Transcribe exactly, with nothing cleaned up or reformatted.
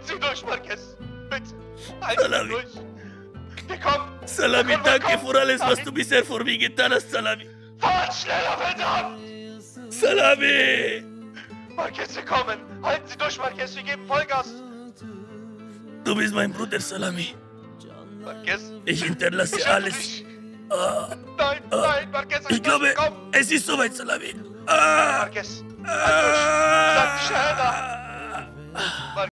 Sie durch, Marquez! Bitte! Halten Sie Salami. durch! Wir kommen! Salami, Wir kommen, danke wir kommen. für alles, was Nein. du bisher für mich getan hast, Salami. Fahrt schneller, verdammt! Salami! Marquez, wir kommen! Halten Sie durch, Marquez, wir geben Vollgas! Du bist mein Bruder, Salami. Marquez! Ich hinterlasse Ich hätte alles. dich- Ah, Nein, ah. nein, Marquez, Ich glaube, Komm! es ist soweit, Salami. Ah, Marquez! Halt durch! Sag die Shahada! ah.